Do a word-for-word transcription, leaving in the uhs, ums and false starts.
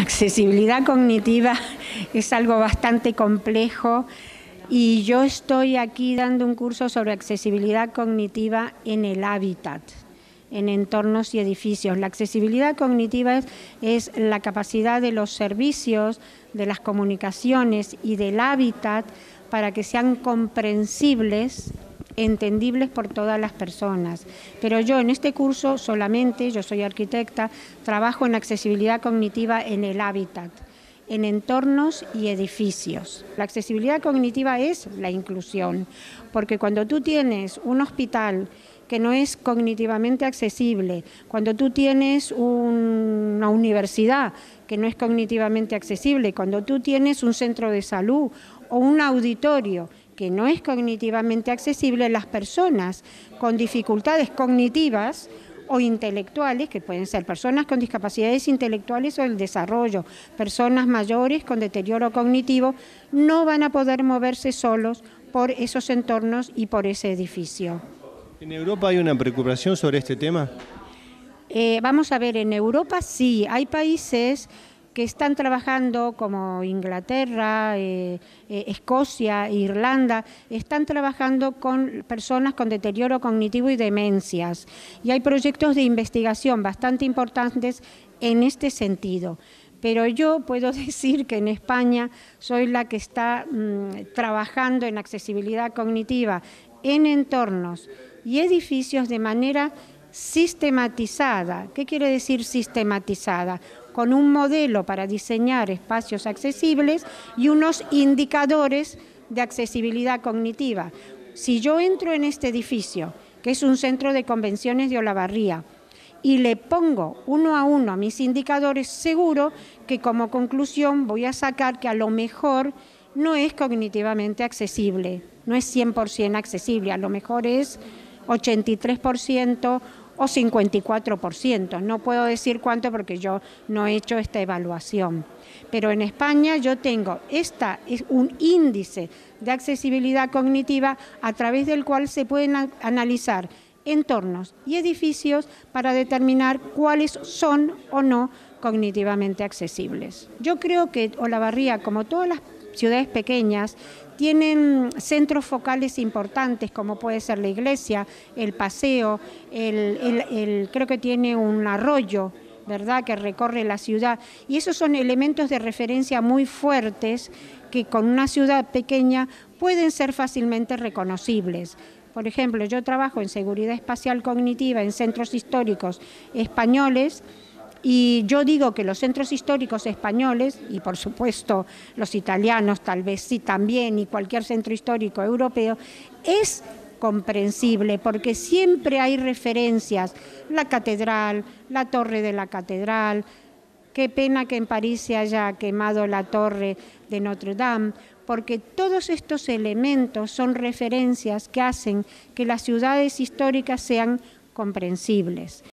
accesibilidad cognitiva es algo bastante complejo y yo estoy aquí dando un curso sobre accesibilidad cognitiva en el hábitat, en entornos y edificios. La accesibilidad cognitiva es, es la capacidad de los servicios, de las comunicaciones y del hábitat para que sean comprensibles, entendibles por todas las personas. Pero yo en este curso solamente, yo soy arquitecta, trabajo en accesibilidad cognitiva en el hábitat, en entornos y edificios. La accesibilidad cognitiva es la inclusión, porque cuando tú tienes un hospital que no es cognitivamente accesible, cuando tú tienes un, una universidad que no es cognitivamente accesible, cuando tú tienes un centro de salud o un auditorio que no es cognitivamente accesible, las personas con dificultades cognitivas o intelectuales, que pueden ser personas con discapacidades intelectuales o el desarrollo, personas mayores con deterioro cognitivo, no van a poder moverse solos por esos entornos y por ese edificio. ¿En Europa hay una preocupación sobre este tema? Eh, vamos a ver, en Europa sí, hay países que están trabajando como Inglaterra, eh, eh, Escocia, Irlanda, están trabajando con personas con deterioro cognitivo y demencias. Y hay proyectos de investigación bastante importantes en este sentido. Pero yo puedo decir que en España soy la que está mmm, trabajando en accesibilidad cognitiva en entornos y edificios de manera sistematizada. ¿Qué quiere decir sistematizada? Con un modelo para diseñar espacios accesibles y unos indicadores de accesibilidad cognitiva. Si yo entro en este edificio, que es un centro de convenciones de Olavarría, y le pongo uno a uno a mis indicadores, seguro que como conclusión voy a sacar que a lo mejor no es cognitivamente accesible, no es cien por ciento accesible, a lo mejor es ochenta y tres por ciento o cincuenta y cuatro por ciento. No puedo decir cuánto porque yo no he hecho esta evaluación. Pero en España yo tengo esta, es un índice de accesibilidad cognitiva a través del cual se pueden analizar entornos y edificios para determinar cuáles son o no cognitivamente accesibles. Yo creo que Olavarría, como todas las ciudades pequeñas, tienen centros focales importantes como puede ser la iglesia, el paseo, el, el, el, creo que tiene un arroyo, ¿verdad?, que recorre la ciudad, y esos son elementos de referencia muy fuertes que con una ciudad pequeña pueden ser fácilmente reconocibles. Por ejemplo, yo trabajo en seguridad espacial cognitiva en centros históricos españoles. Y yo digo que los centros históricos españoles, y por supuesto los italianos tal vez sí también, y cualquier centro histórico europeo, es comprensible porque siempre hay referencias, la catedral, la torre de la catedral, qué pena que en París se haya quemado la torre de Notre Dame, porque todos estos elementos son referencias que hacen que las ciudades históricas sean comprensibles.